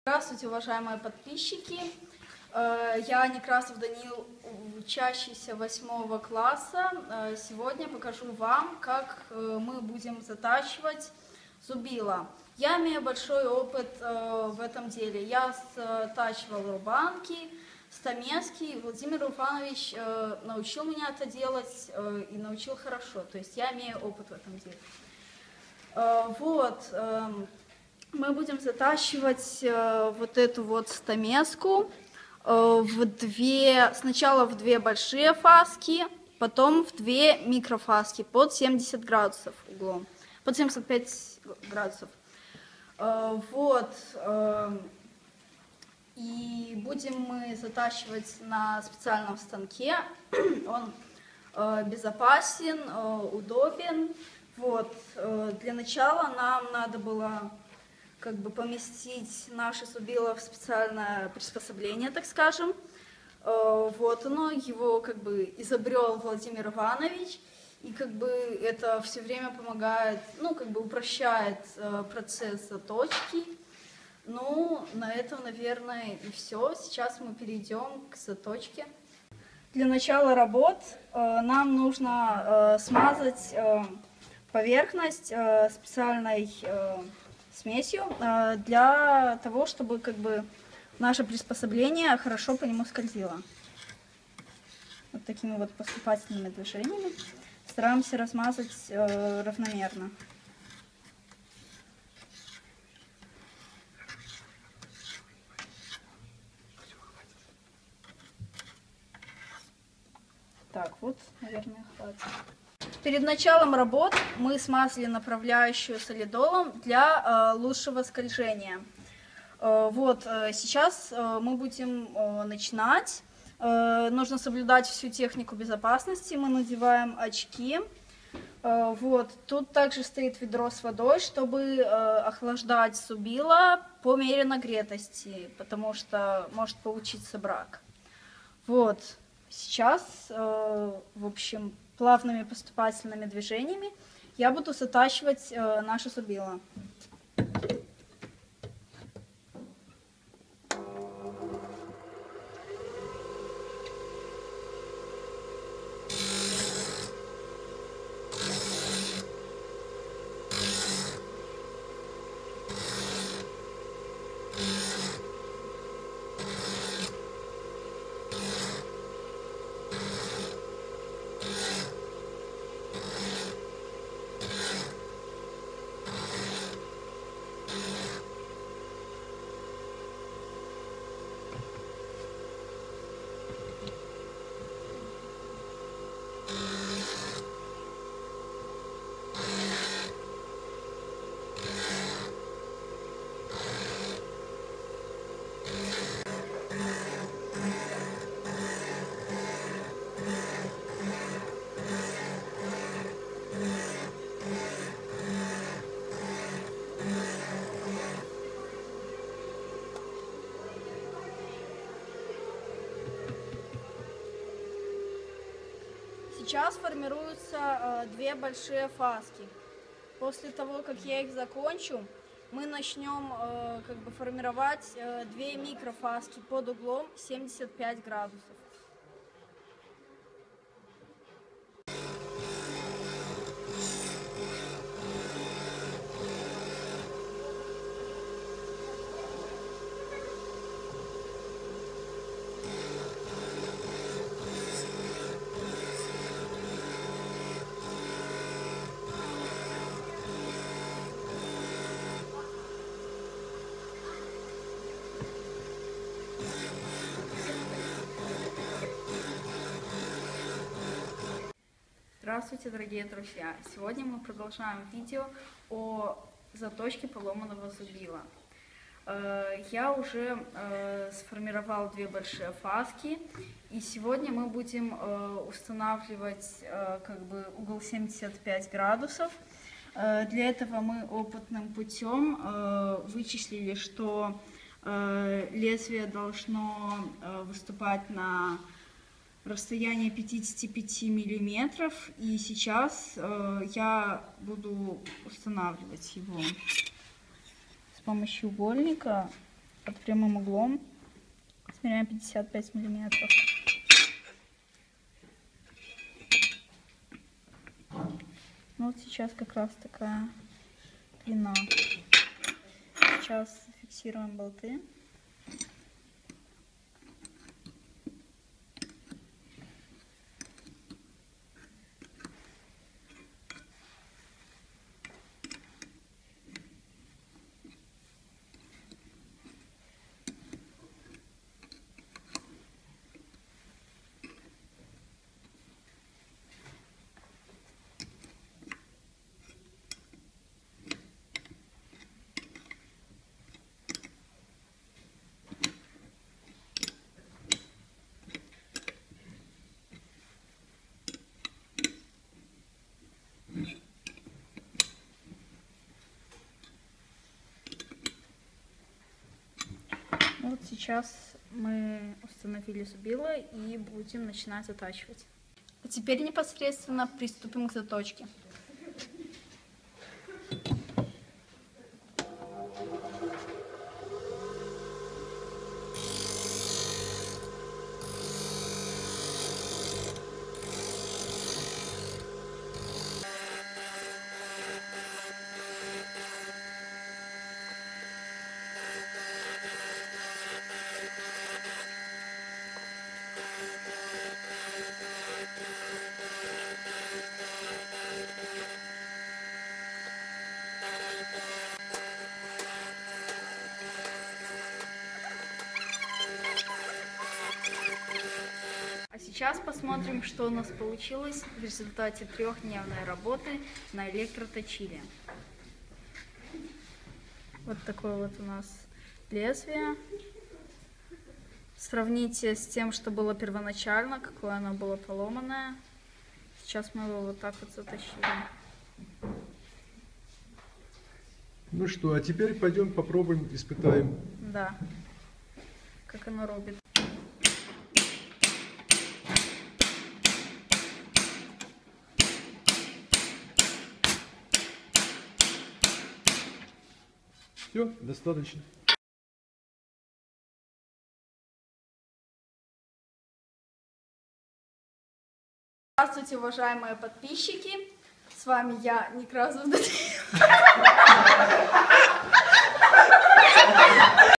Здравствуйте, уважаемые подписчики! Я Некрасов Данил, учащийся 8 класса. Сегодня покажу вам, как мы будем затачивать зубило. Я имею большой опыт в этом деле. Я затачивал рубанки, стамески. Владимир Иванович научил меня это делать и научил хорошо. То есть я имею опыт в этом деле. Мы будем затачивать вот эту вот стамеску сначала в две большие фаски, потом в две микрофаски под 70 градусов углом, под 75 градусов. И будем мы затачивать на специальном станке. Он безопасен, удобен. Для начала нам надо было поместить наше зубило в специальное приспособление, так скажем. Его изобрел Владимир Иванович, и это все время помогает, упрощает процесс заточки. На этом, наверное, и все. Сейчас мы перейдем к заточке. Для начала работ нам нужно смазать поверхность специальной смесью для того, чтобы наше приспособление хорошо по нему скользило. Вот такими вот поступательными движениями стараемся размазать равномерно. Так, наверное, хватит. Перед началом работ мы смазали направляющую солидолом для лучшего скольжения. Сейчас мы будем начинать. Нужно соблюдать всю технику безопасности. Мы надеваем очки. Тут также стоит ведро с водой, чтобы охлаждать зубило по мере нагретости, потому что может получиться брак. Сейчас, плавными поступательными движениями я буду затачивать наше зубило. Сейчас формируются две большие фаски. После того, как я их закончу, мы начнем формировать две микрофаски под углом 75 градусов. Здравствуйте, дорогие друзья! Сегодня мы продолжаем видео о заточке поломанного зубила. Я уже сформировал две большие фаски, и сегодня мы будем устанавливать угол 75 градусов. Для этого мы опытным путем вычислили, что лезвие должно выступать на расстояние 55 миллиметров, и сейчас я буду устанавливать его с помощью угольника под прямым углом. Измеряем 55 миллиметров. Ну вот сейчас как раз такая длина. Сейчас фиксируем болты. Вот сейчас мы установили зубило и будем начинать затачивать. А теперь непосредственно приступим к заточке. А сейчас посмотрим, что у нас получилось в результате трехдневной работы на электроточиле. Вот такое вот у нас лезвие. Сравните с тем, что было первоначально, какое оно было поломанное. Сейчас мы его вот так вот заточили. Ну что, а теперь пойдем попробуем, испытаем. Да, как оно рубит. Все, достаточно. Здравствуйте, уважаемые подписчики! С вами я, Некрасов Даниил.